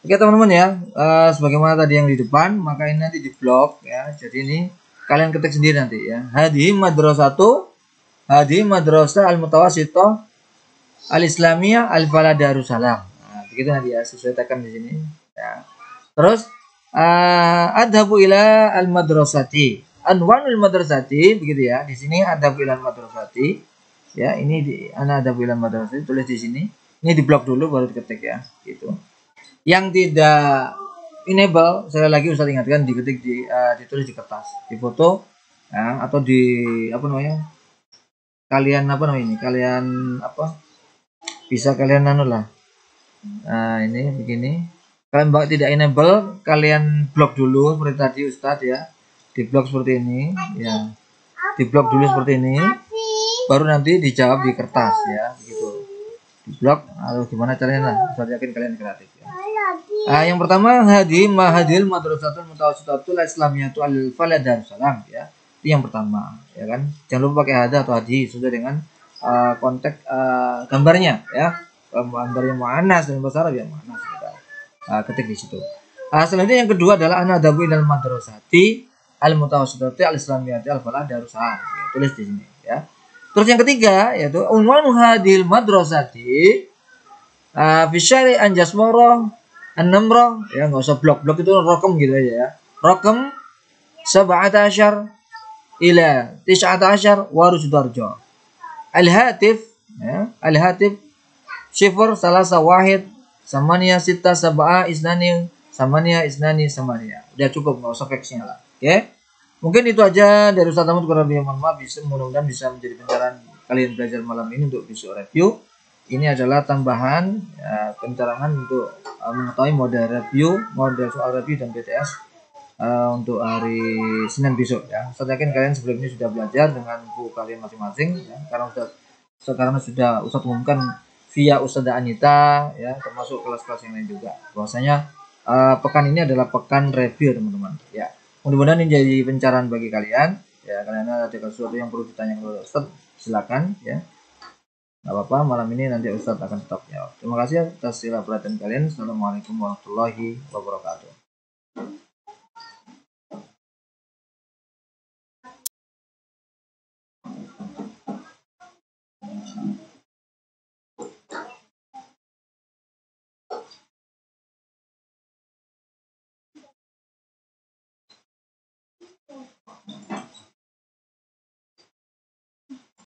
Oke teman-teman ya, sebagaimana tadi yang di depan, maka ini nanti di blok ya. Jadi ini kalian ketik sendiri nanti ya. Hadhihi madrasah al-mutawassithah al-islamiyah al-falah Darussalam. Nah, begitu nanti ya, sesuai tekan di sini ya. Terus adhabu ila al-madrasati. Anwanul madrasati begitu ya. Di sini adhabu ila al-madrasati. Ya, ini di ana adhabu ila al-madrasati tulis di sini. Ini di blok dulu baru diketik ya, gitu. Yang tidak enable, sekali lagi Ustaz ingatkan, diketik ditulis di kertas, di foto ya, atau di apa namanya? Kalian apa namanya ini? Kalian apa? Bisa kalian anu lah. Nah, ini begini. Kalian tidak enable, kalian blok dulu seperti tadi Ustadz ya. Di blok seperti ini ya. Di blok dulu seperti ini. Baru nanti dijawab di kertas ya, begitu. Di blok, lalu gimana caranya lah. Ustadz yakin kalian kreatif ya. Yang pertama mahadil madrasatul mutawassitatul islamiyatul al-falah Darussalam ya. Itu yang pertama ya kan. Jangan lupa pakai hada atau hadi sesuai dengan konteks gambarnya ya. Gambarnya muannas dan bahasa Arab ya muannas kita ketik di situ. Selanjutnya yang kedua adalah anadabu ilal madrasati al-mutawassitati al-islamiyati al-falah Darussalam. Ya, tulis di sini ya. Terus yang ketiga yaitu unwan hadil madrasati fi syari Anjasmoro An-Namrah ya, nggak usah blok-blok, itu rokem gitu aja ya. Rokem 17 ila 19 Warusudarjo. Al-Hatif ya, Al-Hatif Syifr salasa wahid samania sita sab'a isnani samania isnani samania. Udah cukup, nggak usah fax-nya lah. Oke. Mungkin itu aja dari Ustaz Ahmad, kurang lebih mohon maaf. Mudah-mudahan bisa menjadi pencerahan kalian belajar malam ini untuk besok review. Ini adalah tambahan pencerahan untuk mengetahui model review, model soal review dan BTS untuk hari Senin besok ya. Saya yakin kalian sebelumnya sudah belajar dengan buku kalian masing-masing ya, karena sudah Ustaz umumkan via Ustazah Anita ya, termasuk kelas-kelas yang lain juga. Bahwasanya pekan ini adalah pekan review teman-teman ya. Mudah-mudahan ini jadi pencerahan bagi kalian ya. Kalian ada sesuatu yang perlu ditanyakan oleh Ustaz, silakan ya. Gak apa-apa, malam ini nanti Ustadz akan tetap jawab. Terima kasih atas segala perhatian kalian. Assalamualaikum warahmatullahi wabarakatuh.